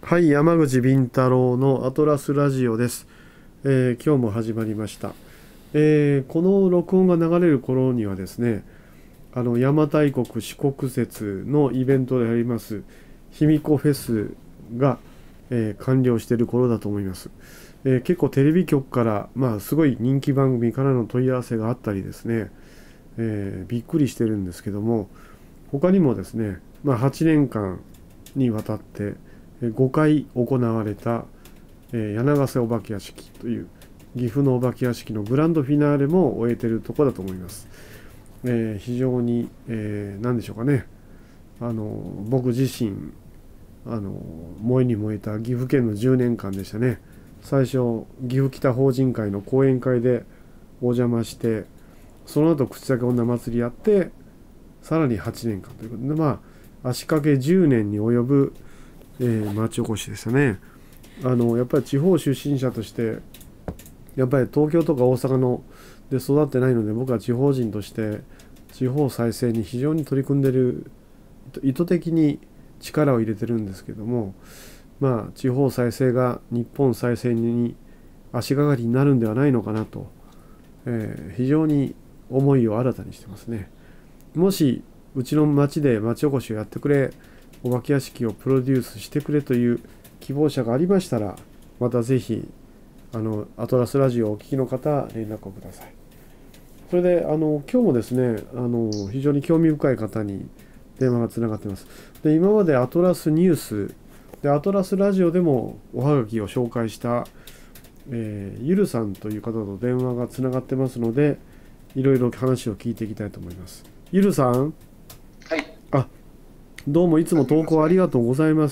はい、山口敏太郎のアトラスラジオです。今日も始まりました。この録音が流れる頃にはですね、邪馬台国四国節のイベントであります卑弥呼フェスが、完了している頃だと思います。結構テレビ局から、すごい人気番組からの問い合わせがあったりですね、びっくりしてるんですけども、他にもですね、8年間にわたって5回行われた柳ヶ瀬お化け屋敷という岐阜のお化け屋敷のグランドフィナーレも終えているところだと思います。非常に、何でしょうかね、僕自身燃えに燃えた岐阜県の10年間でしたね。最初岐阜北法人会の講演会でお邪魔して、その後口裂け女祭りやって、さらに8年間ということで、足掛け10年に及ぶ、町おこしでしたね。やっぱり地方出身者として、やっぱり東京とか大阪ので育ってないので、僕は地方人として地方再生に非常に取り組んでる、意図的に力を入れてるんですけども、地方再生が日本再生に足がかりになるんではないのかなと、非常に思いを新たにしてますね。もしうちの町で町おこしをやってくれ、お化け屋敷をプロデュースしてくれという希望者がありましたら、またぜひアトラスラジオをお聞きの方連絡をください。それで今日もですね、非常に興味深い方に電話がつながっています。で、今までアトラスニュースでアトラスラジオでもおはがきを紹介した、ゆるさんという方と電話がつながってますので、いろいろ話を聞いていきたいと思います。ゆるさん。 はい。 どうもいつも投稿ありがとうございます。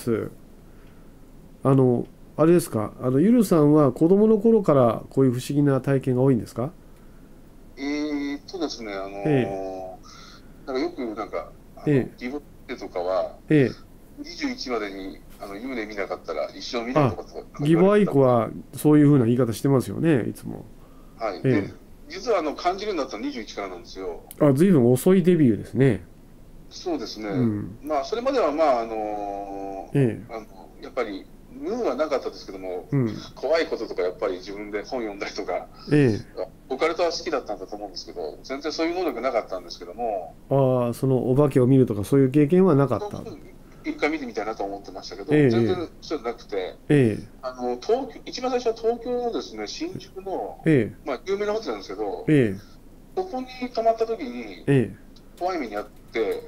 あれですか、ゆるさんは子供の頃からこういう不思議な体験が多いんですか？ ですね、 えなんかよく、 え、えギブってとかは、 え、ええ。 21までに夢で見なかったら一生見ないとかとかギボアイ言われてた。 クはそういう風な言い方してますよね、いつも。 はい。で、 え実は感じるようになったのは21からなんですよ。 随分遅いデビューですね。 そうですね。 うん。 それまでは、 ええ、 やっぱり、無はなかったですけども、 うん。 怖いこととかやっぱり自分で本読んだりとか、 えオカルトは好きだったんだと思うんですけど、全然そういう能力なかったんですけども、 そのお化けを見るとかそういう経験はなかった。 一回見てみたいなと思ってましたけど、全え然そうじゃなくて、 え、え一番最初は東京のですね、新宿の、 え、 有名なホテルなんですけど、 ええ、 そこに泊まった時にええ、 怖い目にあって、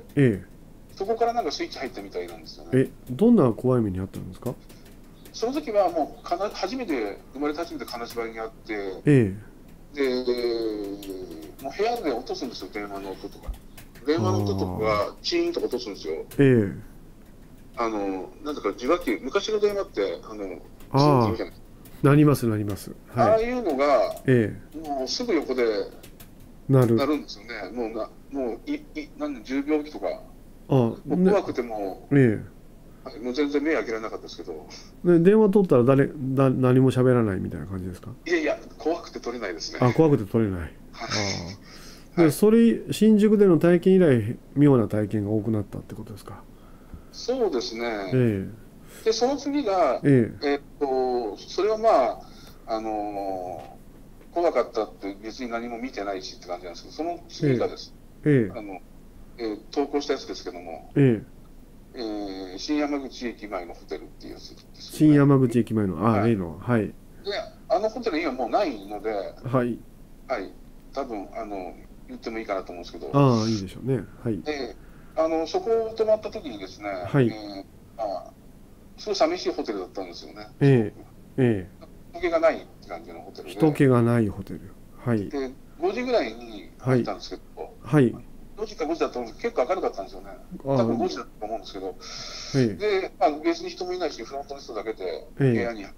ええ、 そこからスイッチ入ったみたいなんですよね。 どんな怖い目にあったんですか？ その時はもう生まれて初めて金縛りにあって、 ええ、 で、もう部屋で落とすんですよ、電話の音とか。電あ話の音とかあ、 がチーンとか落とすんですよ。 ええ、 なんだか受話器、昔の電話って、チンって言ああ、 うじゃないですか。 なります、なります。はい。 ああいうのが、 えもうすぐ横でなる。 なるんですよね。もう10秒おきとか、もうね、 怖くてもえはい、もう全然目開けられなかったですけど、 で、電話取ったら何も喋らないみたいな感じですか？ いやいや、怖くて取れないですね。 怖くて取れない。 はい。 で、 はい。 それ、新宿での体験以来、妙な体験が多くなったってことですか？ そうですね。 えで、その次が、 え、えそれは怖かったって別に何も見てないしって感じなんですけど、その次がえ、 です、 ええ、 あの、投稿したやつですけども、 ええ、 新山口駅前のホテルっていうやつですけどね。 新山口駅前の、 はい。 例の、はい、 で、あのホテル今もうないので、 はい、 はい、多分言ってもいいかなと思うんですけど、 いいでしょうね。はい、 そこを泊まった時にですね、 はい、 すごい寂しいホテルだったんですよね、すごく。 ええ、ええ、 人気がないって感じのホテル人で、 気がないホテル。はい、 で、5時ぐらいにはい、 入ったんですけど、 はい、 4時か5時だったんですけど、結構明るかったんですよね。多分5時だったと思うんですけど、 ええ、 で、別に人もいないし、フロントの人だけで部屋えに入って、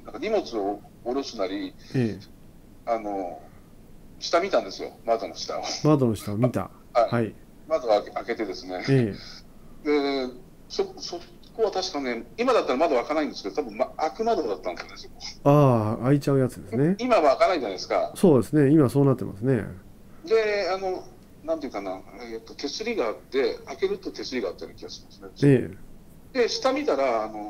荷物を下ろすなり、 え、ええ、 あの、下見たんですよ、窓の下を。 窓の下を見た。 はい。 はい、 窓を開けてですね。 ええ、 で、そこは確かね、今だったら窓開かないんですけど、多分、開く窓だったんですよね、そこ。 開いちゃうやつですね。 今は開かないじゃないですか。 そうですね。今そうなってますね。 で、なんていうかな、手すりがあって、開けると手すりがあったような気がしますね。 ええ、 で、下見たら、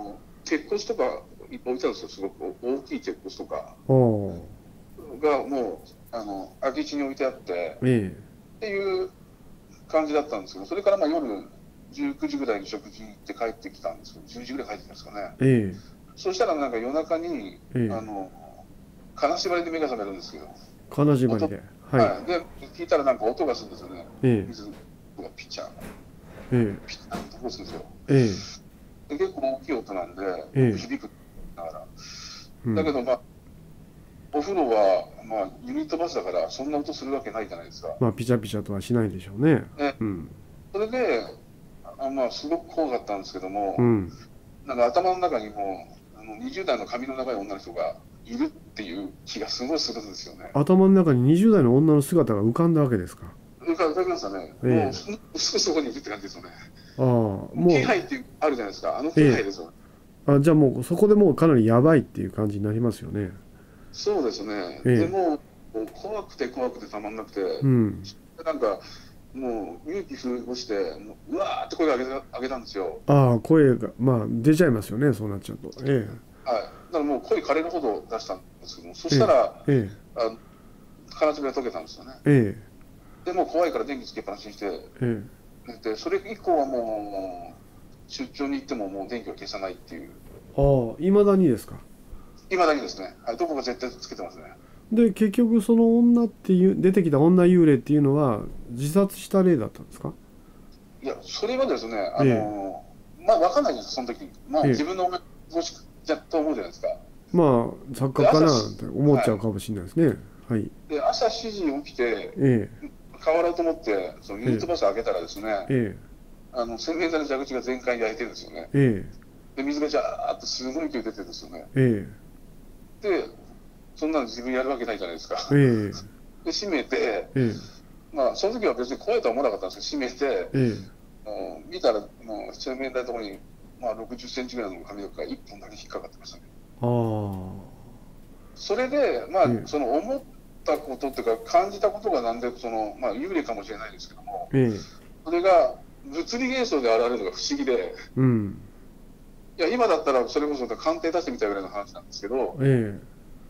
鉄骨とかいっぱい置いてあるんですよ。すごく大きい鉄骨とかおー。 がもう空き地に置いてあってえっていう感じだったんですけど、それからまあ夜19時ぐらいに食事行って帰ってきたんですけど、10時ぐらい帰ってきたんですかね。 え。えそしたらなんか夜中にえ。え金縛りで目が覚めるんですけど、 金縛りで。はい。 はい、で聞いたらなんか音がするんですよね。 ええ。 水がピッチャーえピッチャーって音がするんですよ。 え。えで結構大きい音なんで、 ええ。 響くながら。 うん。 だけどまあお風呂はまあユニットバスだからそんな音するわけないじゃないですか。 まあ、ピチャピチャとはしないでしょうね。 ね、 うん。 それでまあすごく怖かったんですけども、 うん。 なんか頭の中にも20代の髪の長い女の人がいるっていう気がすごいするんですよね。 頭の中に20代の女の姿が浮かんだわけですか。 浮かびましたね。 ええ。 もうすぐそこにいるって感じですよね。 ああ、も気配ってあるじゃないですか。気配ですよね。 う、じゃあもうそこでもうかなりやばいっていう感じになりますよね。 そうですね。 ええ。 でもう怖くて怖くてたまんなくて、 うん。 なんかもう勇気振り起して、うわーって声を上げたんですよ。 ああ、声が、まあ出ちゃいますよね、そうなっちゃうと。えはい。だからもう声枯れるほど出したんですけども、そえ。 したら、 え金粒が溶けたんですよね。 え。えでもう怖いから電気つけっぱなしにして、 え。えでそれ以降はもう出張に行ってももう電気を消さないっていう、 え。ああ、いまだにですか。 いまだにですね、はい、どこか絶対つけてますね。 で、結局その女っていう、出てきた女幽霊っていうのは自殺した例だったんですか。 いや、それはですね、 えまあ分かんないです、その時まあえ。ええ。 自分の思い越しじゃと思うじゃないですか。 まあ、錯で、 覚かなって思っちゃうかもしれないですね。はい。 で朝7時に起きて、 え変わろうと思って、そのユニットバス開けたらですね、 え。え洗面台の蛇口が全開に開いてるんですよね。 え。えで、水がジャーっとすごい勢い出てるんですよね。 え。 で、そんなの自分やるわけないじゃないですか。 ええ。 で、閉めて、 えまあ、その時は別に怖いとは思わなかったんですけど、閉めて、 え。 見たら、もう洗面台のところに、まあ、60センチぐらいの髪の毛が1本だけ引っかかってましたね。 ああ。 それで、まあ、 ええ。 その思ったことっていうか、感じたことがなんで、まあ、幽霊かもしれないですけども、 ええ。 それが物理現象で現れるのが不思議で、 うん。 いや、今だったらそれこそ鑑定出してみたいぐらいの話なんですけど、 え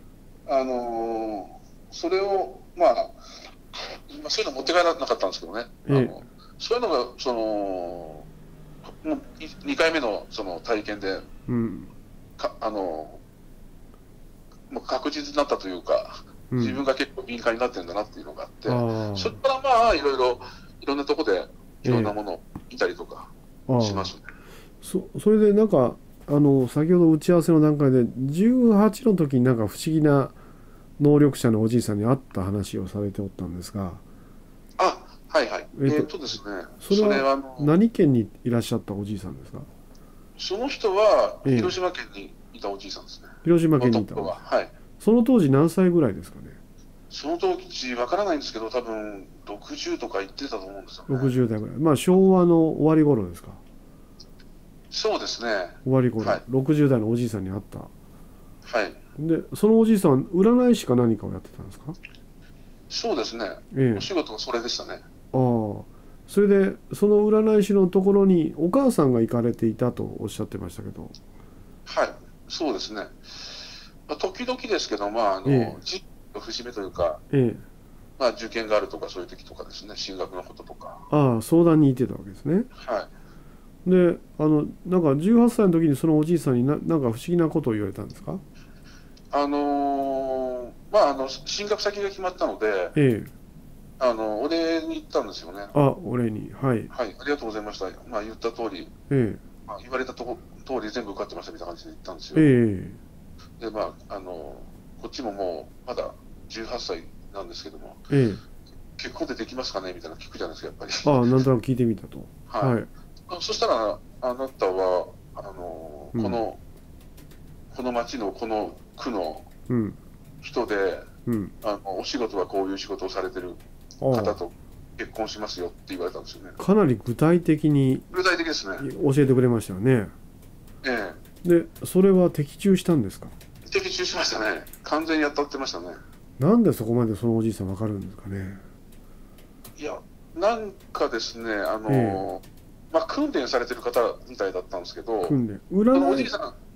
それを、まあ、そういうの持って帰らなかったんですけどね、 え。ええ。 そういうのが、もう2回目のその体験で、 うん。 もう確実になったというか、 うん。 自分が結構敏感になってるんだなっていうのがあって、 あそれからまあ、いろんなとこでいろんなものを見たりとかあ。ああ。 しますね。 それでなんか、先ほど打ち合わせの段階で、18の時になんか不思議な能力者のおじいさんに会った話をされておったんですが、 あ、はいはい。ですね、 それは何県にいらっしゃったおじいさんですか。 その人はええ。 広島県にいたおじいさんですね。 広島県にいた。 はい。 その当時何歳ぐらいですかね。 その当時わからないんですけど、多分60とか言ってたと思うんですよね。 60代ぐらい。まあ昭和の終わり頃ですか。 そうですね。 終わり頃、 はい、 60代のおじいさんに会った。 はい。 で、そのおじいさんは占い師か何かをやってたんですか。 そうですね。 ええ。 お仕事がそれでしたね。 ああ。それでその占い師のところにお母さんが行かれていたとおっしゃってましたけど。 はい、そうですね。まあ、時々ですけど、まあ時期の節目というか、 ええ。 まあ受験があるとかそういう時とかですね、進学のこととか。 ああ、相談に行ってたわけですね。 はい。 で、なんか18歳の時にそのおじいさんになんか不思議なことを言われたんですか。 まあ進学先が決まったので、 ええ。 お礼に行ったんですよね。 あ、お礼に。はい。 はい、ありがとうございました。まあ言った通り、 ええ。 まあ、言われた通り全部受かってましたみたいな感じで言ったんですよ。 ええ。 で、まあこっちももうまだ18歳なんですけども、 ええ。 結婚でできますかねみたいなの聞くじゃないですか、やっぱり。 ああ、なんとなく聞いてみたと。 はい。 はい。 そしたら、あなたは、 うん。 この町のこの区のうん。 人で、 うん。 お仕事はこういう仕事をされてるああ。 方と結婚しますよって言われたんですよね。 かなり具体的に具体的ですね。 教えてくれましたよね。 えで、それは的中したんですか。 え。的中しましたね。完全に当たってましたね。 なんでそこまでそのおじいさんわかるんですかね。 いや、なんかですね、 えまあ、訓練されてる方みたいだったんですけど、 訓練。 おじいさん、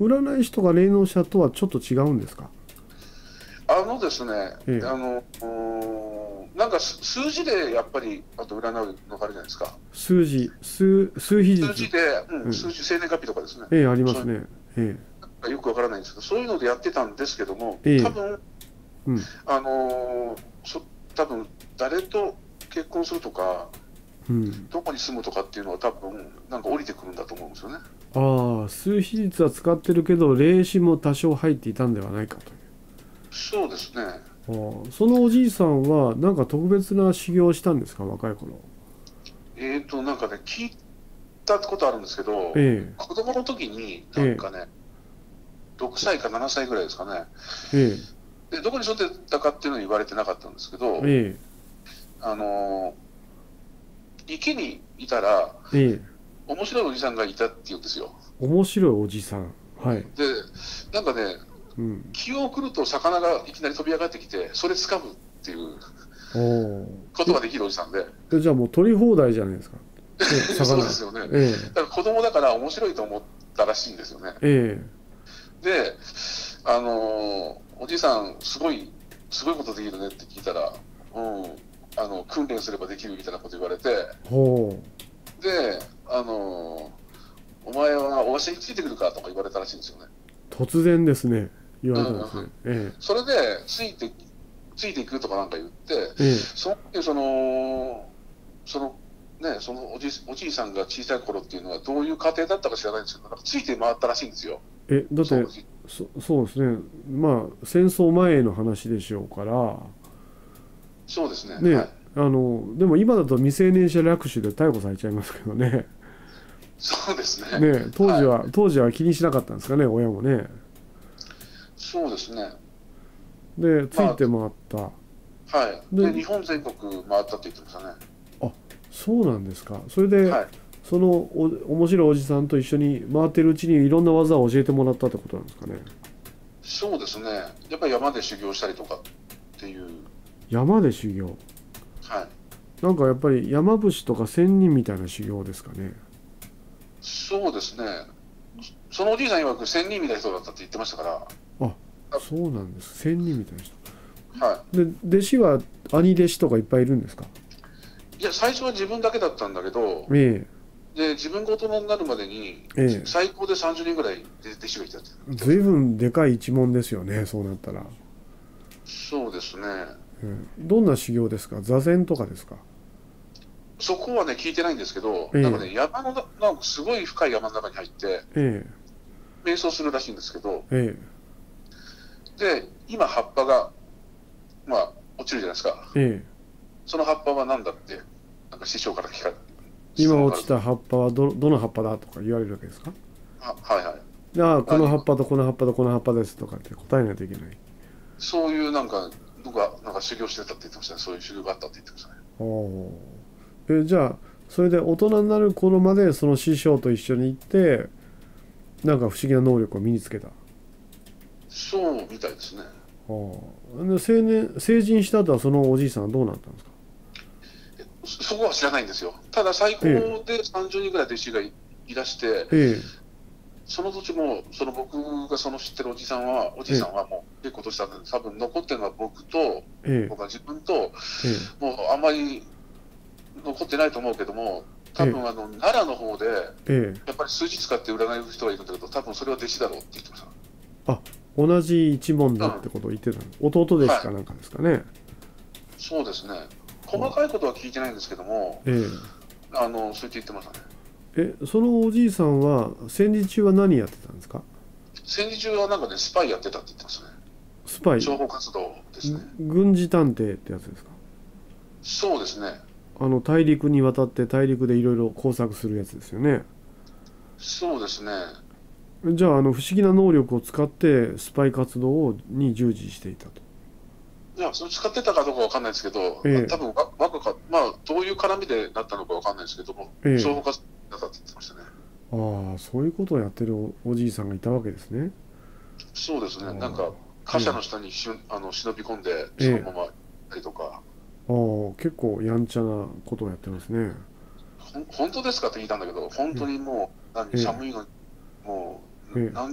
占い師とか霊能者とはちょっと違うんですか？ ですね、 ええ、 なんか数字でやっぱりあと占うのがあるじゃないですか。 数字、数比率。 数字で、 うん、 数字、生年月日とかですね。 ええ、ありまそういうすね。えのがよくわからないんですけど、そういうのでやってたんですけども、 え、ええ、 多分うん、 あの多分誰と結婚するとか、 うん。 どこに住むとかっていうのは多分なんか降りてくるんだと思うんですよね。 ああ、数比率は使ってるけど、霊視も多少入っていたんではないかという。 そうですね。 ああ、そのおじいさんはなんか特別な修行をしたんですか、若い頃？ なんかね、聞いたことあるんですけど、 え子供の時にえ、えなんかね、6歳か7歳ぐらいですかね。 え、えで、どこに住んでたかっていうのは言われてなかったんですけど、 え、 あの池にいたら、 ええ、ええ、 面白いおじさんがいたって言うんですよ。 面白いおじさん。はい。 で、なんかね、 うん。 気を送ると魚がいきなり飛び上がってきて、それ掴むっていうおお。 ことができるおじさんで、 じゃあもう取り放題じゃないですか。ね、 そうで魚。 すよね。 えだから子供だから面白いと思ったらしいんですよね。 え、えで、おじいさん、すごいことできるねって聞いたら、訓練すればできるみたいなこと言われて、 え、ほで、お前はおわしについてくるかとか言われたらしいんですよね。 う。突然ですね。言わうんれたんですね。えそれで、ついていくとかなんか言って、 え、えその時その、そのおじいさんが小さい頃っていうのはどういう家庭だったか知らないんですけど、なんかついて回ったらしいんですよ。 え。だって、 そのおじそうですね。まあ、戦争前の話でしょうから、 そうですね。はね、 い。 でも今だと未成年者略取で逮捕されちゃいますけどね。 そうですね。 ね、 はい。 当時は気にしなかったんですかね、親もね。 そうですね。 で、つまあ、 いて回った。 はい。 で、 で、日本全国回ったって言ってましたね。 あ、そうなんですか。それで、 はい。 その面白いおじさんと一緒に回ってるうちにいろんな技を教えてもらったってことなんですかね。 そうですね。やっぱり山で修行したりとかっていう。 山で修行。 はい。 なんかやっぱり山伏とか仙人みたいな修行ですかね。 そうですね。そのおじいさん曰く仙人みたいな人だったって言ってましたから。 あ、そうなんです。仙人みたいな人。 はで、弟子は兄弟子とかいっぱいいるんですか？ い。いや、最初は自分だけだったんだけど、 えで、自分が大人になるまでに、 え、ええ。 最高で30人ぐらい弟子がいたって言ってましたね。 随分でかい一門ですよね、そうなったら。 そうですね。 どんな修行ですか？座禅とかですか？ そこはね、聞いてないんですけど、なんかえね、なんかすごい深い山の中に入って、 え、 瞑想するらしいんですけど、 えで、今葉っぱが、まあ、落ちるじゃないですか。 え、ええ。 その葉っぱは何だって、なんか師匠から質今問がある。 落ちた葉っぱはどの葉っぱだとか言われるわけですか？ はいはい。 ああ、この葉っあぱとこの葉っぱとこの葉っぱですとかって答えないといけない。 そういうなんか、僕はなんか修行してたって言ってましたね。そういう修行があったって言ってましたね。 おお。じゃあそれで大人になる頃までその師匠と一緒に行ってなんか不思議な能力を身につけた。あそうみたいですね。 あ。で成人した後はそのおじいさんはどうなったんですか？ そこは知らないんですよ。ただ最高えで30人ぐらい弟子がいらして、 え、えその時も、その僕がその知ってるおじいえ、えさんはもう結構年したんで、多分残ってるのはえ、 僕は自分と、 えもうあんまり残ってないと思うけども、多え、 分奈良の方で、 ええ、 やっぱり数字使って占い人がいるんだけど、多分それは弟子だろうって言ってましあ、同じ一門だってことを言ってたの。弟弟子かなんかですかね。 た。そうですね。細かいことは聞いてないんですけども、 えそう言って言ってましたね。 そのおじいさんは戦時中は何やってたんですか？ 戦時中はなんかね、スパイやってたって言ってましたね。 スパイ、 諜報活動ですね。 軍事探偵ってやつですか？ そうですね。 大陸に渡って大陸でいろいろ工作するやつですよね。 そうですね。 じゃあ、不思議な能力を使ってスパイ活動に従事していたと。 いや、それ使ってたかどうかわかんないですけど、 え多分若か、まあ、どういう絡みでなったのかわかんないですけども、 え、 諜報活動だったって言ってましたね。 ああ、そういうことをやってるおじいさんがいたわけですね。 そうですね。 あなんか、貨車の下に忍び込んで、そのまま行ったりとか、 結構やんちゃなことをやってますね。 本当ですかって聞いたんだけど、本当にもう、 ええ、 寒いのに、もう、 ええ、 何キロ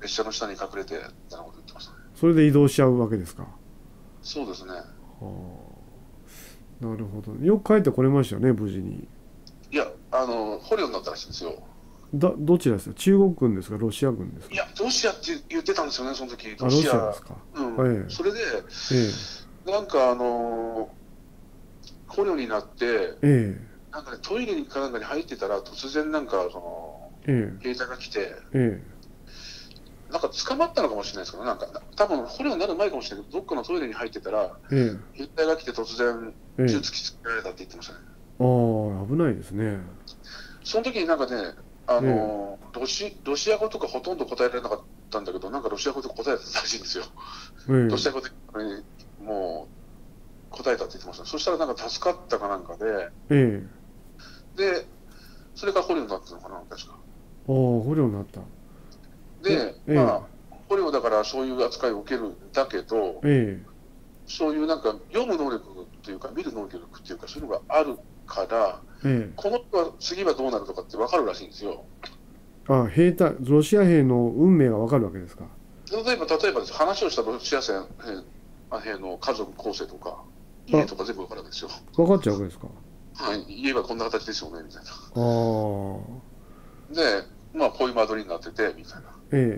列車の下に隠れてみたいなこと言ってましたね。 それで移動しちゃうわけですか。 そうですね。 はあ、なるほど。よく帰ってこれましたよね、無事に。 いや、捕虜になったらしいんですよ。 どちらですか？中国軍ですか？ロシア軍ですか？ いや、ロシアって言ってたんですよね、その時。 ロシアですか。 うん。それで、なんか捕虜になって、なんかね、トイレかなんかに入ってたら、突然なんか、兵隊が来て、なんか捕まったのかもしれないですけど、なんか、多分捕虜になる前かもしれないけど、どっかのトイレに入ってたら、兵隊が来て突然、銃突きつけられたって言ってましたね。 ああ、危ないですね。 その時になんかね、ロシア語とかほとんど答えられなかったんだけど、なんかロシア語で答えたらしいんですよ。ロシア語でもう答えたって言ってました。そしたらなんか助かったかなんかで、で、それから捕虜になったのかな、確か。 捕虜になった。 で、まあ、捕虜だからそういう扱いを受けるんだけど、そういうなんか読む能力というか、見る能力っていうか、そういうのがあるから、この人は次はどうなるとかって分かるらしいんですよ。 ロシア兵の運命が分かるわけですか。 例えばです話をしたロシア兵の家族構成とか、家とか全部分かるわけですよ。 分かっちゃうわけですか。 はい、家はこんな形ですよね、みたいな。で、まあ、こういう間取りになってて、みたいな。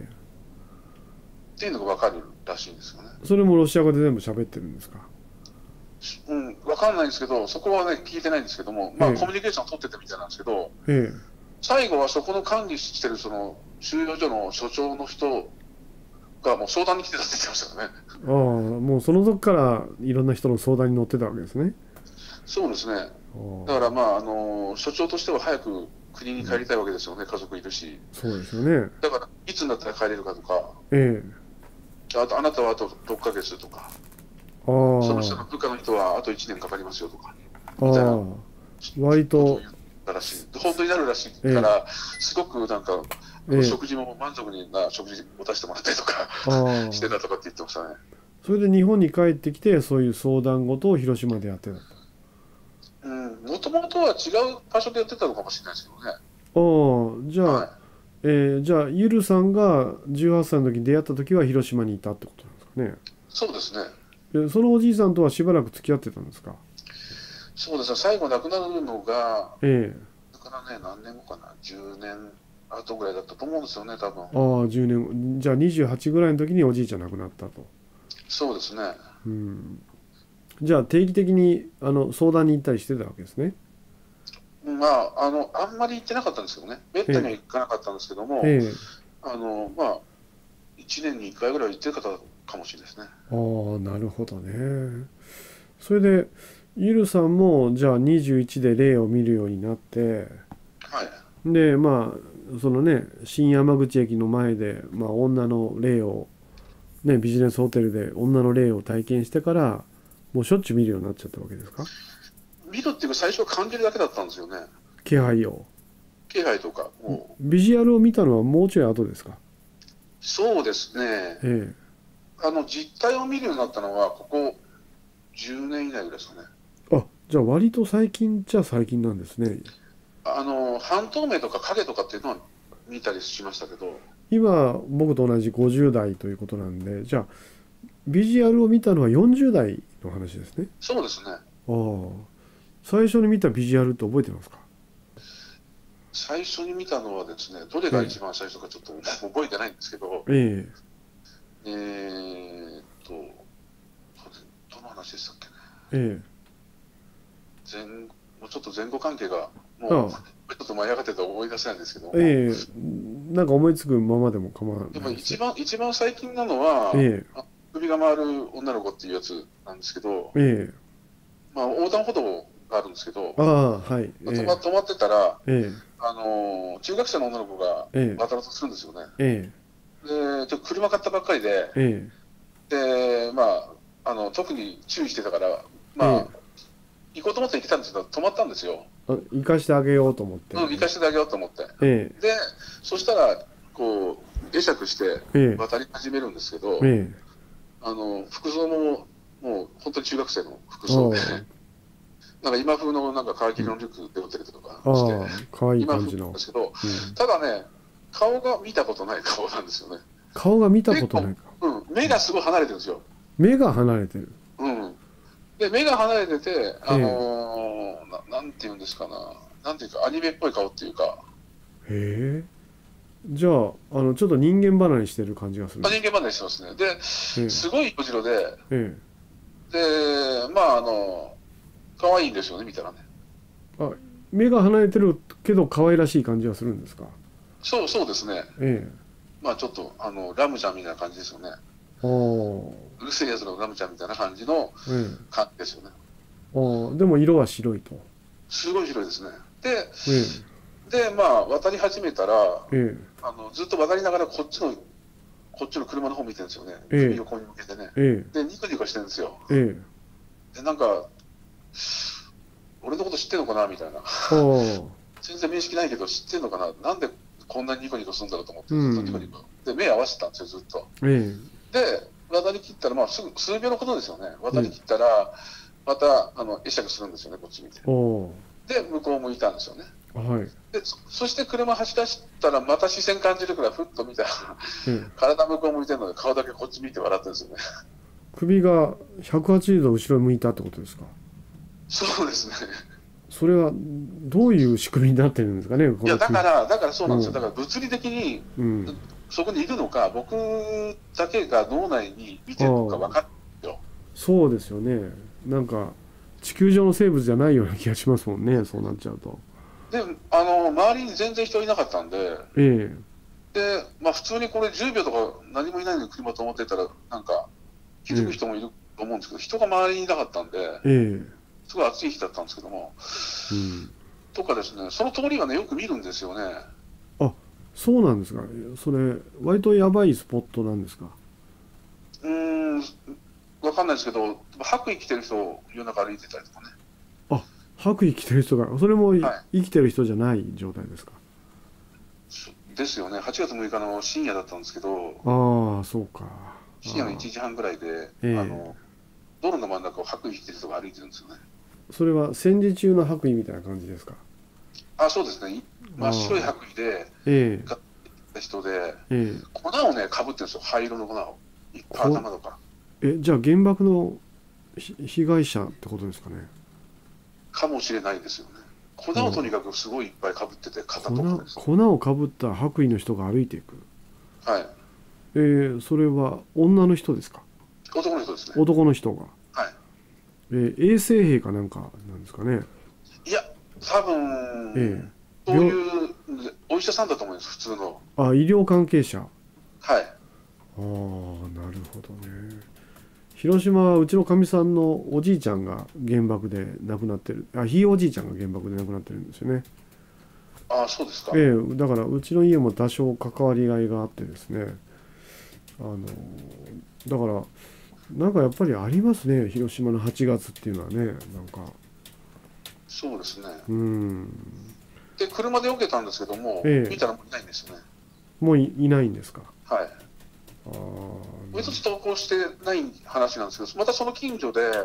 っていうのが分かるらしいんですよね。 それもロシア語で全部喋ってるんですか。 分かんないんですけど、そこはね、聞いてないんですけども、まあ、コミュニケーションを取ってたみたいなんですけど、最後はそこの管理してるその収容所の所長の人がもう相談に来てたって言ってましたよね。 もうその時からいろんな人の相談に乗ってたわけですね。 そうですね。だからまあ、所長としては早く国に帰りたいわけですよね、家族いるし。 そうですよね。 だから、いつになったら帰れるかとか、あなたはあと6ヶ月とか、その人の部下の人はあと1年かかりますよとか、みたいな割と本当になるらしいから、すごくなんか、食事も満足な食事を出してもらったりとかしてたとかって言ってましたね。 それで日本に帰ってきて、そういう相談事を広島でやってた。 もともとは違う場所でやってたのかもしれないですけどね。 じゃあ、じゃあ、ゆるさんが18歳の時に出会った時は広島にいたってことなんですかね。 そうですね。 そのおじいさんとはしばらく付き合ってたんですか。 そうですね、最後亡くなるのが、だからね、何年後かな、10年後ぐらいだったと思うんですよね、多分。 10年、じゃあ28ぐらいの時におじいちゃん亡くなったと。 そうですね。 じゃあ定期的に相談に行ったりしてたわけですね。 まあ、あんまり行ってなかったんですけどね、めったには行かなかったんですけども、まあ、1年に1回ぐらい行ってる方かもしれないですね。 なるほどね。それで、ゆるさんもじゃあ21で霊を見るようになって、で、まあ、そのね、新山口駅の前で、まあ、女の霊を、ね、ビジネスホテルで女の霊を体験してから、もうしょっちゅう見るようになっちゃったわけですか。 見るっていうか、最初は感じるだけだったんですよね。 気配を。 気配とか。 ビジュアルを見たのはもうちょい後ですか。 そうですね。実態を見るようになったのは、ここ10年以内ぐらいですかね。 じゃあ割と最近じゃ最近なんですね。 半透明とか影とかっていうのは見たりしましたけど。 今、僕と同じ50代ということなんで、じゃあ、ビジュアルを見たのは40代の話ですね。 そうですね。 最初に見たビジュアルって覚えてますか。 最初に見たのはですね、どれが一番最初かちょっと覚えてないんですけど、どの話でしたっけね。もうちょっと前後関係が、もうちょっと舞い上がってて思い出せないんですけど、 なんか思いつくままでも構わない。 でも一番最近なのは、首が回る女の子っていうやつなんですけど、まあ、横断歩道があるんですけど、止まってたら、中学生の女の子が渡ろうとするんですよね。で、車買ったばっかりで、で、まあ、特に注意してたから、まあ、行こうと思って行ってたんですけど、止まったんですよ。 行かしてあげようと思って。 行かしてあげようと思って。で、そしたら、こう、会釈して渡り始めるんですけど、服装も、もう本当に中学生の服装で、なんか今風のなんかカーキのリュックで持ってるとかして、 かわいい感じの。 今風なんですけど、ただね、顔が見たことない顔なんですよね。 顔が見たことないか。 目がすごい離れてるんですよ。 目が離れてる。 で、目が離れてて、なんていうんですかな、なんていうか、アニメっぽい顔っていうか。 へえ。じゃあ、ちょっと人間離れしてる感じがする。 人間離れしてますね。で、すごい色白で、で、可愛いんですよね、見たらね。 目が離れてるけど、可愛らしい感じはするんですか？ そうですね。まあちょっと、ラムちゃんみたいな感じですよね。うるせえやつのラムちゃんみたいな感じの感じですよね。 でも色は白いと。 すごい白いですね。で、まあ渡り始めたら、ずっと渡りながらこっちの車の方見てるんですよね。首横に向けてね。で、ニコニコしてるんですよ。で、なんか、俺のこと知ってんのかなみたいな。全然面識ないけど知ってんのかな、なんでこんなにニコニコするんだろうと思って、ずっとニコニコ。で、目合わせてたんですよ、ずっと。で、渡り切ったら、まあすぐ数秒のことですよね。渡り切ったら、また会釈するんですよね、こっち見て。で、向こう向いたんですよね。で、そして車走らしたら、また視線感じるから、ふっと見たら、体向こう向いてるので、顔だけこっち見て笑ってるんですよね。 首が180度後ろ向いたってことですか？ そうですね。 それはどういう仕組みになってるんですかね。 いや、だからそうなんですよ。だから物理的にそこにいるのか、僕だけが脳内に見てるのか分かるよ。 そうですよね。なんか地球上の生物じゃないような気がしますもんね、そうなっちゃうと。 で、周りに全然人いなかったんで、で、まあ普通にこれ10秒とか何もいないのに車と思ってたら、なんか気づく人もいると思うんですけど、人が周りにいなかったんで、すごい暑い日だったんですけども、とかですね、その通りはね、よく見るんですよね。 あ、そうなんですか。それ、割とやばいスポットなんですか。 わかんないですけど、白衣着てる人、夜中歩いてたりとかね。 あ、白衣着てる人が、それも、生きてる人じゃない状態ですか。 ですよね、8月6日の深夜だったんですけど、 ああ、そうか。 深夜の1時半ぐらいで、道路の真ん中を白衣着てる人が歩いてるんですよね。 それは戦時中の白衣みたいな感じですか。 そうですね。真っ白い白衣で、がった人で、粉をね、かぶってるんですよ、灰色の粉を。頭とか。 じゃあ原爆の被害者ってことですかね。 かもしれないですよね。粉をとにかくすごいいっぱいかぶってて、肩とかです。 粉をかぶった白衣の人が歩いていく。 はい。 それは女の人ですか。 男の人ですね。 男の人が。 はい。 衛生兵かなんかなんですかね。 いや、多分、そういうお医者さんだと思います、普通の。 医療関係者。 はい。 なるほどね。広島はうちのかみさんのおじいちゃんが原爆で亡くなってる。ひいおじいちゃんが原爆で亡くなってるんですよね。 そうですか。 だからうちの家も多少関わりがいがあってですね。だからなんかやっぱりありますね、広島の8月っていうのはね、なんか。 そうですね。 で、 車で避けたんですけども、見たらもういないんですよね。 もういないんですか。 はい。もう一つ投稿してない話なんですけど、またその近所で、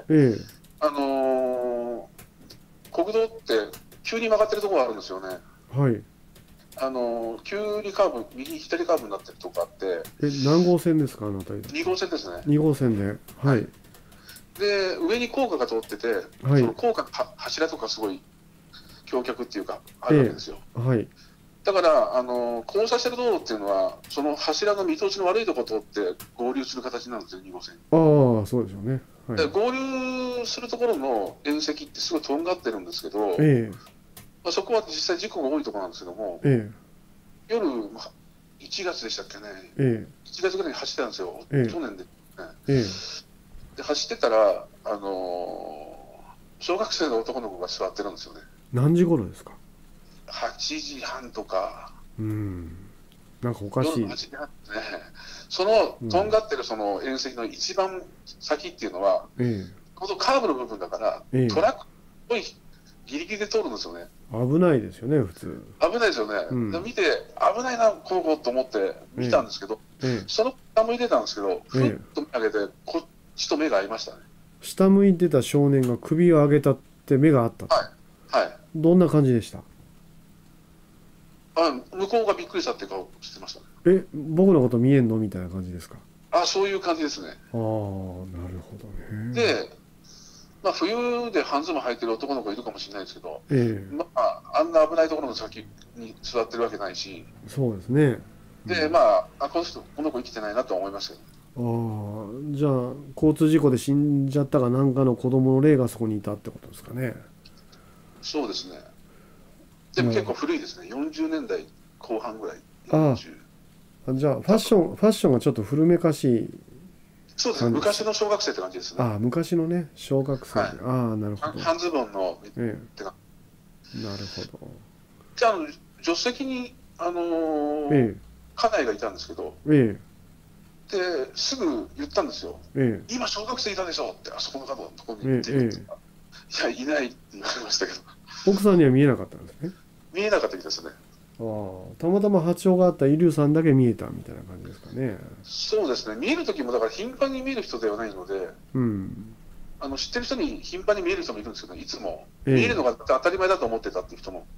国道って急に曲がってるところがあるんですよね。 はい。 急にカーブ、右左カーブになってるとこあって。 何号線ですか、あの辺り。 2号線ですね。 2号線で。はい。 で、上に高架が通ってて、その高架の柱とかすごい橋脚っていうか、あるわけですよ。 はい。 だから、交差してる道路っていうのは、その柱の見通しの悪いところを通って合流する形なんですよ、2号線。 そうでしょうね。 で合流するところの縁石ってすごいとんがってるんですけど、そこは実際事故が多いところなんですけども、夜、1月でしたっけね、1月ぐらいに走ってたんですよ、去年で、で走ってたら、小学生の男の子が座ってるんですよね。 何時頃ですか ？8時半とか。 なんかおかしい。 夜の8時半ですね。そのとんがってるその縁石の一番先っていうのは、このカーブの部分だから、トラックっぽいギリギリで通るんですよね。 危ないですよね、普通。 危ないですよね。で見て、危ないな、この子と思って見たんですけど、その下向いてたんですけど、ふっと目上げて、こっちと目が合いましたね。 下向いてた少年が首を上げたって目があった。 はい。 どんな感じでした？ 向こうがびっくりしたって顔してましたね。 僕のこと見えんのみたいな感じですか？ そういう感じですね。 なるほどね。 で、冬で半ズボン履いてる男の子いるかもしれないですけど、あんな危ないところの先に座ってるわけないし、 そうですね。 で、この子生きてないなとは思いましたけど。 じゃあ交通事故で死んじゃったかなんかの子供の霊がそこにいたってことですかね。 そうですね。でも結構古いですね。40年代後半ぐらい。 じゃあファッションがちょっと古めかしい。 そうですね。昔の小学生って感じですね。 昔のね、小学生。なるほど。 半ズボンの、 なるほど。 じゃあ、助手席に、家内がいたんですけど、ですぐ言ったんですよ。今、小学生いたでしょって、あそこの角のところに言ってるんですが、いや、いないって言われましたけど。 奥さんには見えなかったんですね。 見えなかったですね。 たまたま波長があったイリュウさんだけ見えたみたいな感じですかね。 そうですね。見える時もだから頻繁に見える人ではないので、知ってる人に頻繁に見える人もいるんですけど、いつも見えるのが当たり前だと思ってたっていう人も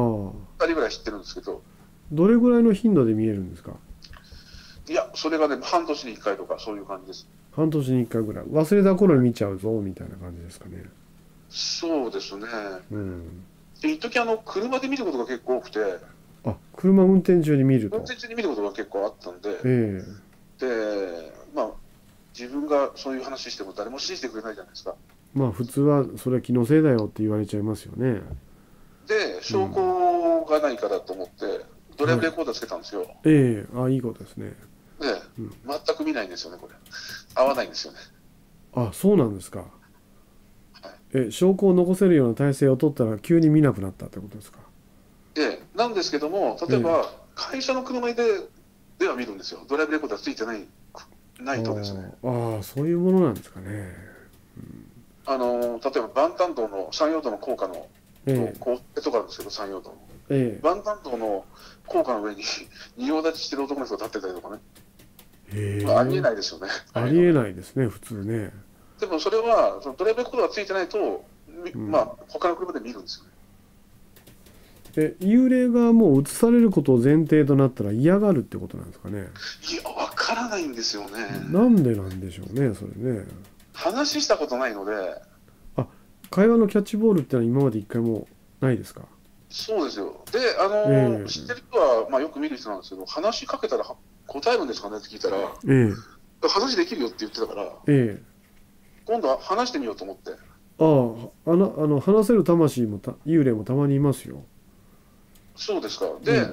2人ぐらい知ってるんですけど。 どれぐらいの頻度で見えるんですか？ いや、それがね、半年に1回とかそういう感じです。 半年に1回ぐらい。忘れた頃に見ちゃうぞみたいな感じですかね。 そうですね。一時車で見ることが結構多くて。 車運転中に見ると。 運転中に見ることが結構あったんで、で、自分がそういう話しても誰も信じてくれないじゃないですか。 普通はそれは気のせいだよって言われちゃいますよね。 で、証拠がないからと思って、ドライブレコーダーつけたんですよ。 いいことですね。 で、全く見ないんですよね、これ。合わないんですよね。 そうなんですか。証拠を残せるような体制を取ったら急に見なくなったってことですか？ なんですけども、例えば、会社の車では見るんですよ。ドライブレコーダーついてないとですね。 そういうものなんですかね。例えば、万丹道の山陽道の高架の、高架とかあるんですけど、山陽道の。万丹道の高架の上に仁王立ちしてる男の人が立ってたりとかね。ありえないですよね。 ありえないですね、普通ね。 でもそれは、ドライブレコーダーがついてないと、他の車で見るんですよね。 幽霊がもう映されることを前提となったら嫌がるってことなんですかね。 いや、わからないんですよね。 なんでなんでしょうね、それね。 話したことないので。 会話のキャッチボールってのは今まで一回もないですか？ そうですよ。で、知ってる人は、よく見る人なんですけど、話しかけたら答えるんですかねって聞いたら、話できるよって言ってたから、今度は話してみようと思って。 話せる魂も幽霊もたまにいますよ。 そうですか。で、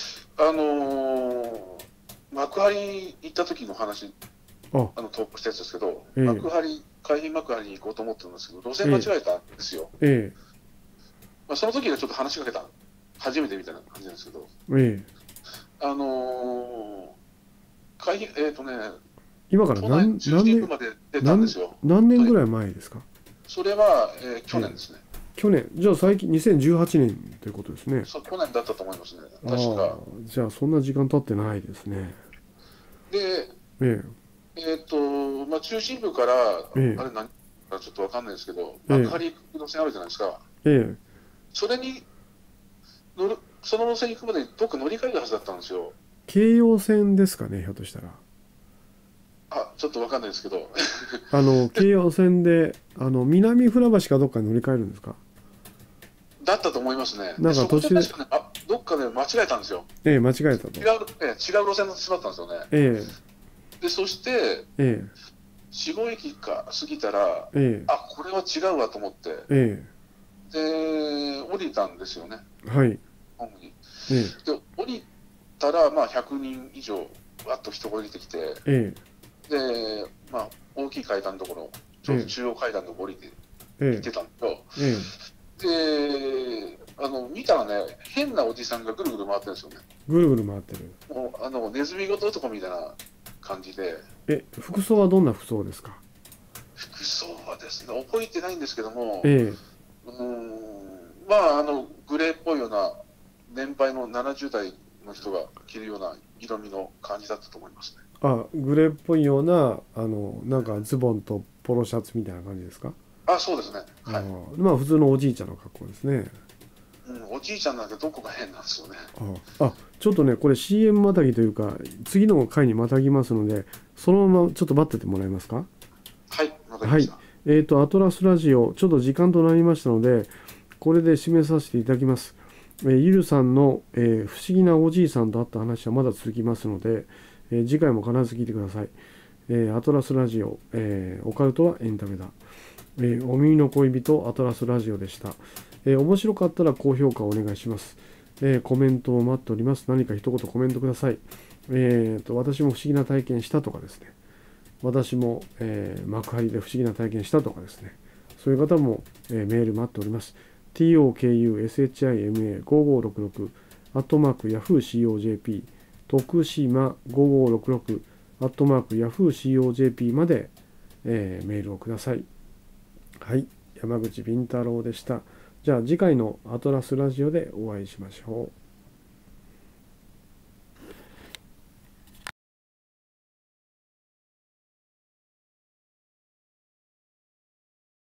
幕張行った時の話、投稿したやつですけど、海浜幕張に行こうと思ってるんですけど、路線間違えたんですよ。その時がちょっと話しかけた、初めてみたいな感じなんですけど、 今から何年ぐらい前ですか？ それは、去年ですね。 去年、じゃあ最近2018年ということですね。 そう、去年だったと思いますね。確か。 じゃあそんな時間経ってないですね。 で、中心部から、あれ何かちょっとわかんないですけど、幕張行く路線あるじゃないですか。それにその路線行くまでにどっか乗り換えるはずだったんですよ。 京葉線ですかね、ひょっとしたら。 ちょっとわかんないですけど。 京葉線で南船橋かどっかに乗り換えるんですか？ だったと思いますね。 なんか途中でどっかで間違えたんですよ。 間違えたと。 違う路線のしまったんですよね。で、そして、4号駅か過ぎたら、これは違うわと思って、で、降りたんですよね。 はい。 で、降りたら、100人以上、わっと人が降りてきて、で、大きい階段のところ、ちょうど中央階段の降りて行ってたんですよ。で、見たらね、変なおじさんがぐるぐる回ってるんですよね。 ぐるぐる回ってる。 もうネズミごと男みたいな感じで。 服装はどんな服装ですか？ 服装はですね、覚えてないんですけども、グレーっぽいような年配の70代の人が着るような色味の感じだったと思いますね。 グレーっぽいようななんかズボンとポロシャツみたいな感じですか？ そうですね。はい。 普通のおじいちゃんの格好ですね。 おじいちゃんなんかどこが変なんですよね。 ちょっとね、これ CM またぎというか、次の回にまたぎますので、そのままちょっと待っててもらえますか。 はい、わかりました。 アトラスラジオ、ちょっと時間となりましたので、これで締めさせていただきます。ゆるさんの、不思議なおじいさんと会った話はまだ続きますので、次回も必ず聞いてください。アトラスラジオ、オカルトはエンタメだ。お耳の恋人アトラスラジオでした。面白かったら高評価をお願いします。コメントを待っております。何か一言コメントください。私も不思議な体験したとかですね。私も、幕張で不思議な体験したとかですね。そういう方も、メール待っております。tokushima5566 @yahoo.co.jp 徳島5566 @yahoo.co.jp まで、メールをください。はい、山口敏太郎でした。じゃあ次回のアトラスラジオでお会いしましょう。